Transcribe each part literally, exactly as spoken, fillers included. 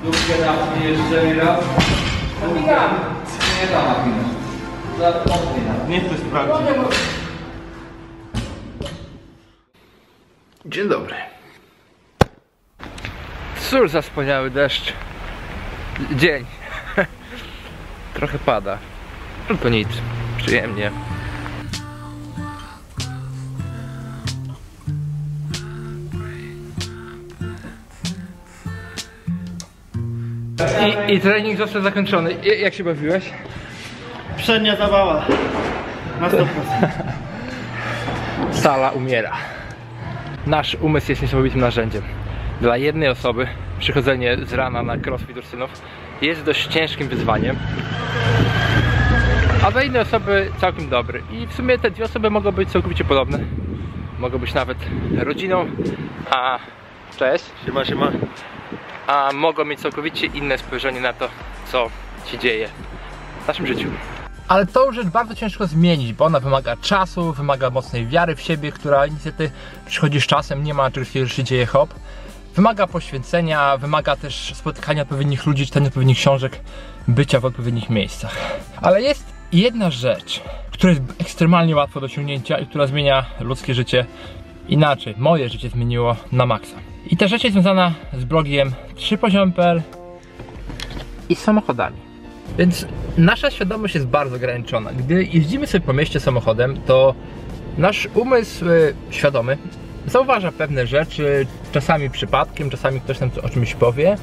Lubkę napnij jeszcze raz. Napinamy. Nie tam napinasz. Zapomnij. Niech to sprawdzi. Dzień dobry. Cóż za wspaniały deszcz. Dzień. Trochę pada. No to nic. Przyjemnie. I, I trening został zakończony. I, jak się bawiłeś? Przednia zabawa. Na sto procent. Sala umiera. Nasz umysł jest niesamowitym narzędziem. Dla jednej osoby przychodzenie z rana na crossfit Ursynów jest dość ciężkim wyzwaniem, a dla innej osoby całkiem dobry. I w sumie te dwie osoby mogą być całkowicie podobne. Mogą być nawet rodziną, a... Cześć. Siema, siema. A mogą mieć całkowicie inne spojrzenie na to, co się dzieje w naszym życiu. Ale tą rzecz bardzo ciężko zmienić, bo ona wymaga czasu, wymaga mocnej wiary w siebie, która niestety przychodzi z czasem, nie ma czegoś takiego, że się dzieje hop. Wymaga poświęcenia, wymaga też spotykania odpowiednich ludzi, czytania odpowiednich książek, bycia w odpowiednich miejscach. Ale jest jedna rzecz, która jest ekstremalnie łatwa do osiągnięcia i która zmienia ludzkie życie inaczej. Moje życie zmieniło na maksa. I ta rzecz jest związana z blogiem trzy poziomy kropka p l i z samochodami. Więc nasza świadomość jest bardzo ograniczona. Gdy jeździmy sobie po mieście samochodem, to nasz umysł y, świadomy zauważa pewne rzeczy, czasami przypadkiem, czasami ktoś nam o czymś powie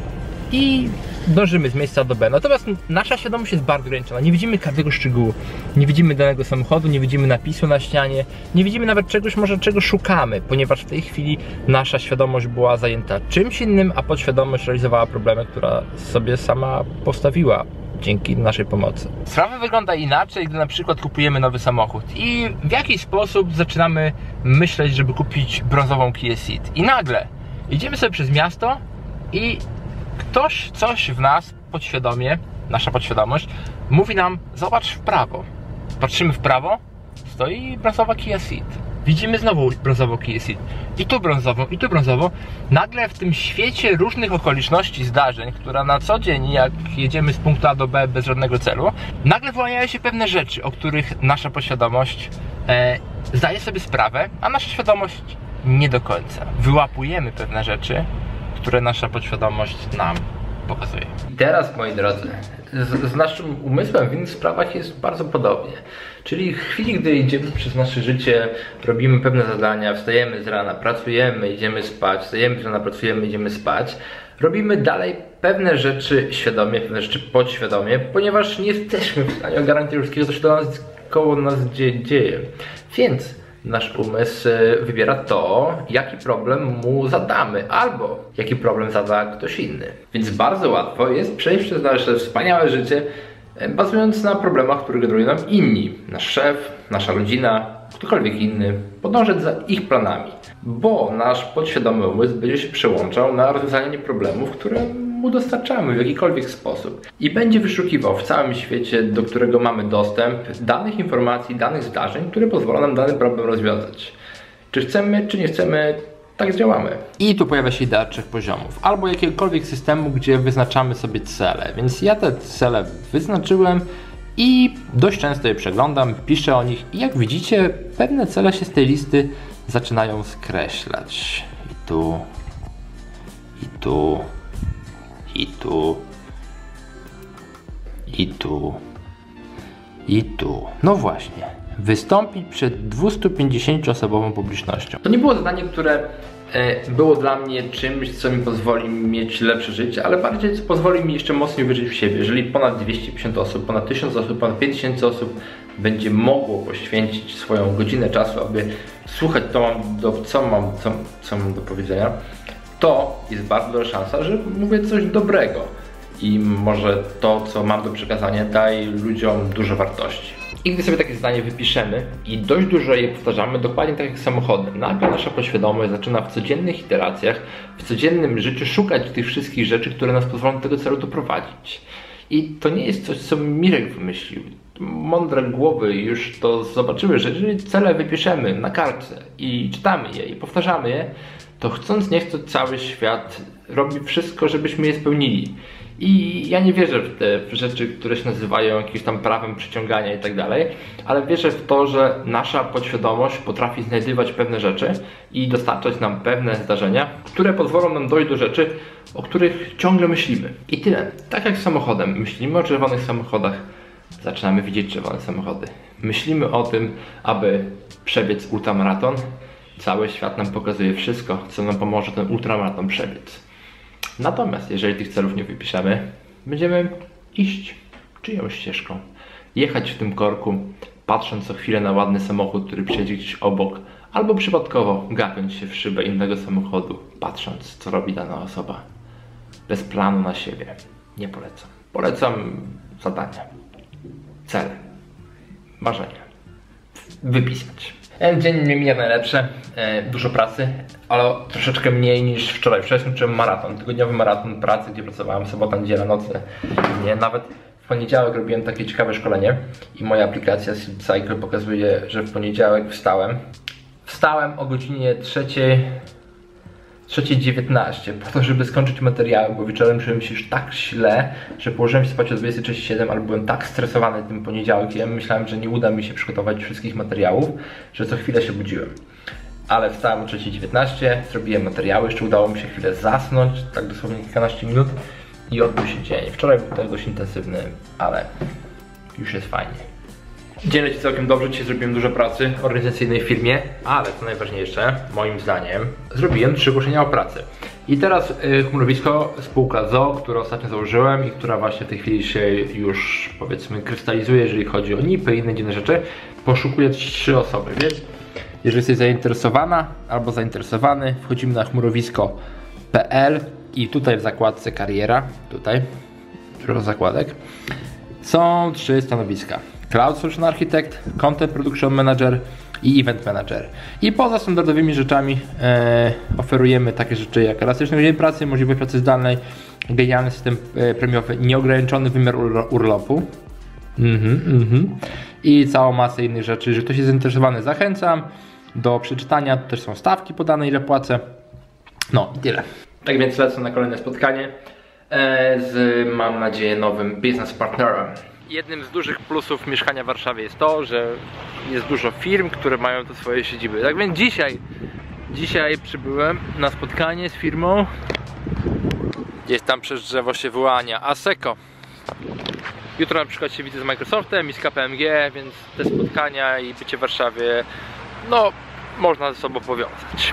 i dążymy z miejsca do B. Natomiast nasza świadomość jest bardzo ograniczona. Nie widzimy każdego szczegółu. Nie widzimy danego samochodu, nie widzimy napisu na ścianie, nie widzimy nawet czegoś, może czego szukamy, ponieważ w tej chwili nasza świadomość była zajęta czymś innym, a podświadomość realizowała problemy, które sobie sama postawiła dzięki naszej pomocy. Sprawa wygląda inaczej, gdy na przykład kupujemy nowy samochód i w jakiś sposób zaczynamy myśleć, żeby kupić brązową Kia Ceed. I nagle idziemy sobie przez miasto i ktoś coś w nas podświadomie, nasza podświadomość, mówi nam: zobacz w prawo. Patrzymy w prawo, stoi brązowa Kia Ceed. Widzimy znowu brązową Kia Ceed. I tu brązową, i tu brązową. Nagle w tym świecie różnych okoliczności, zdarzeń, która na co dzień, jak jedziemy z punktu A do B bez żadnego celu, nagle wyłaniają się pewne rzeczy, o których nasza podświadomość e, zdaje sobie sprawę, a nasza świadomość nie do końca. Wyłapujemy pewne rzeczy, które nasza podświadomość nam pokazuje. I teraz, moi drodzy, z, z naszym umysłem w innych sprawach jest bardzo podobnie. Czyli w chwili, gdy idziemy przez nasze życie, robimy pewne zadania, wstajemy z rana, pracujemy, idziemy spać, wstajemy z rana, pracujemy, idziemy spać, robimy dalej pewne rzeczy świadomie, pewne rzeczy podświadomie, ponieważ nie jesteśmy w stanie ogarnąć wszystkiego, co się do nas, koło nas dzieje. Więc nasz umysł wybiera to, jaki problem mu zadamy, albo jaki problem zada ktoś inny. Więc bardzo łatwo jest przejść przez nasze wspaniałe życie, bazując na problemach, które generują nam inni. Nasz szef, nasza rodzina, ktokolwiek inny, podążać za ich planami. Bo nasz podświadomy umysł będzie się przełączał na rozwiązanie problemów, które mu dostarczamy w jakikolwiek sposób. I będzie wyszukiwał w całym świecie, do którego mamy dostęp, danych informacji, danych zdarzeń, które pozwolą nam dany problem rozwiązać. Czy chcemy, czy nie chcemy, tak działamy. I tu pojawia się idea trzech poziomów, albo jakiegokolwiek systemu, gdzie wyznaczamy sobie cele. Więc ja te cele wyznaczyłem i dość często je przeglądam, piszę o nich i jak widzicie, pewne cele się z tej listy zaczynają skreślać. I tu, i tu, i tu, i tu, i tu. No właśnie. Wystąpić przed dwustupięćdziesięcioosobową publicznością. To nie było zadanie, które e, było dla mnie czymś, co mi pozwoli mieć lepsze życie, ale bardziej co pozwoli mi jeszcze mocniej wierzyć w siebie. Jeżeli ponad dwieście pięćdziesiąt osób, ponad tysiąc osób, ponad pięć tysięcy osób będzie mogło poświęcić swoją godzinę czasu, aby słuchać to, mam do, co, mam, co, co mam do powiedzenia, to jest bardzo duża szansa, że mówię coś dobrego i może to, co mam do przekazania, daje ludziom dużo wartości. I gdy sobie takie zdanie wypiszemy i dość dużo je powtarzamy, dokładnie tak jak samochodem, nagle nasza podświadomość zaczyna w codziennych iteracjach, w codziennym życiu szukać tych wszystkich rzeczy, które nas pozwolą do tego celu doprowadzić. I to nie jest coś, co Mirek wymyślił. Mądre głowy już to zobaczyły, że jeżeli cele wypiszemy na kartce i czytamy je i powtarzamy je, to chcąc nie chcąc cały świat robi wszystko, żebyśmy je spełnili. I ja nie wierzę w te rzeczy, które się nazywają jakimś tam prawem przyciągania i tak dalej, ale wierzę w to, że nasza podświadomość potrafi znajdywać pewne rzeczy i dostarczać nam pewne zdarzenia, które pozwolą nam dojść do rzeczy, o których ciągle myślimy. I tyle. Tak jak z samochodem. Myślimy o czerwonych samochodach, zaczynamy widzieć czerwone samochody. Myślimy o tym, aby przebiec ultramaraton. Cały świat nam pokazuje wszystko, co nam pomoże ten ultramaraton przebiec. Natomiast jeżeli tych celów nie wypiszemy, będziemy iść czyjąś ścieżką. Jechać w tym korku, patrząc co chwilę na ładny samochód, który przejdzie gdzieś obok, albo przypadkowo gapiąc się w szybę innego samochodu, patrząc co robi dana osoba. Bez planu na siebie. Nie polecam. Polecam zadania, cele, marzenia. Wypisać. Ten dzień nie mija najlepsze, e, dużo pracy, ale troszeczkę mniej niż wczoraj. Wczoraj skończyłem maraton, tygodniowy maraton pracy, gdzie pracowałem sobota, niedziela, nocy. Nie, nawet w poniedziałek robiłem takie ciekawe szkolenie i moja aplikacja Sleep Cycle pokazuje, że w poniedziałek wstałem. Wstałem o godzinie trzeciej dziewiętnaście po to, żeby skończyć materiały, bo wieczorem czułem się już tak źle, że położyłem się spać o dwudziestej trzeciej siedem, ale byłem tak stresowany tym poniedziałkiem, myślałem, że nie uda mi się przygotować wszystkich materiałów, że co chwilę się budziłem. Ale wstałem o trzeciej dziewiętnaście, zrobiłem materiały, jeszcze udało mi się chwilę zasnąć, tak dosłownie kilkanaście minut i odbył się dzień. Wczoraj był też dość intensywny, ale już jest fajnie. Dzień leci całkiem dobrze, dzisiaj zrobiłem dużo pracy organizacyjnej w firmie, ale co najważniejsze, moim zdaniem, zrobiłem trzy ogłoszenia o pracy. I teraz y, chmurowisko, spółka Z O O, którą ostatnio założyłem i która właśnie w tej chwili się już, powiedzmy, krystalizuje, jeżeli chodzi o nipy i inne dziwne rzeczy, poszukuje trzy osoby, więc jeżeli jesteś zainteresowana albo zainteresowany, wchodzimy na chmurowisko kropka p l i tutaj w zakładce kariera, tutaj, dużo zakładek, są trzy stanowiska. Cloud Solution Architect, Content Production Manager i Event Manager. I poza standardowymi rzeczami e, oferujemy takie rzeczy jak elastyczny dzień pracy, możliwość pracy zdalnej, genialny system e, premiowy, nieograniczony wymiar ur urlopu mm-hmm, mm-hmm. i całą masę innych rzeczy. Jeżeli ktoś jest zainteresowany, zachęcam do przeczytania. Tu też są stawki podane, ile płacę. No i tyle. Tak więc lecę na kolejne spotkanie e, z, mam nadzieję, nowym business partnerem. Jednym z dużych plusów mieszkania w Warszawie jest to, że jest dużo firm, które mają tu swoje siedziby. Tak więc dzisiaj, dzisiaj przybyłem na spotkanie z firmą. Gdzieś tam przez drzewo się wyłania Asseco. Jutro na przykład się widzę z Microsoftem i z K P M G, więc te spotkania i bycie w Warszawie, no, można ze sobą powiązać.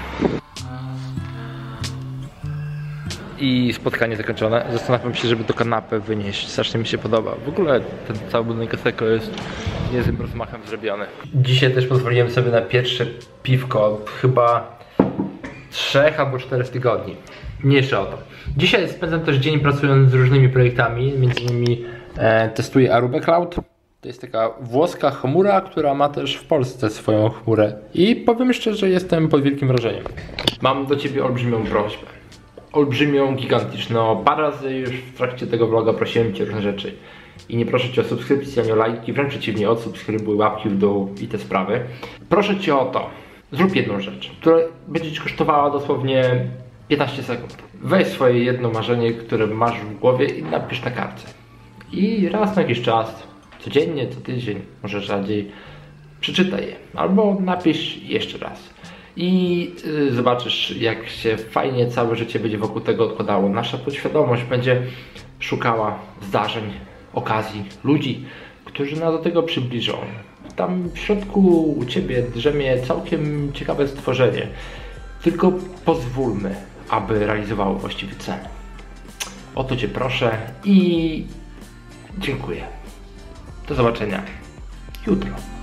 I spotkanie zakończone. Zastanawiam się, żeby to kanapę wynieść. Strasznie mi się podoba. W ogóle ten cały budynek Asseco jest niezłym rozmachem zrobiony. Dzisiaj też pozwoliłem sobie na pierwsze piwko chyba trzech albo czterech tygodni. Mniejsza o to. Dzisiaj spędzam też dzień pracując z różnymi projektami. Między innymi e, testuję Arubę Cloud. To jest taka włoska chmura, która ma też w Polsce swoją chmurę. I powiem szczerze, że jestem pod wielkim wrażeniem. Mam do Ciebie olbrzymią prośbę. Olbrzymią, gigantyczną. Parę razy już w trakcie tego vloga prosiłem Cię o różne rzeczy. I nie proszę Cię o subskrypcję, ani o lajki, wręcz przeciwnie, od subskrybuj, łapki w dół i te sprawy. Proszę Cię o to. Zrób jedną rzecz, która będzie Ci kosztowała dosłownie piętnaście sekund. Weź swoje jedno marzenie, które masz w głowie i napisz na kartce. I raz na jakiś czas, codziennie, co tydzień, może rzadziej, przeczytaj je. Albo napisz jeszcze raz. I y, zobaczysz, jak się fajnie całe życie będzie wokół tego odkładało. Nasza podświadomość będzie szukała zdarzeń, okazji, ludzi, którzy nas do tego przybliżą. Tam w środku u Ciebie drzemie całkiem ciekawe stworzenie. Tylko pozwólmy, aby realizowało właściwy cel. O to Cię proszę i dziękuję. Do zobaczenia jutro.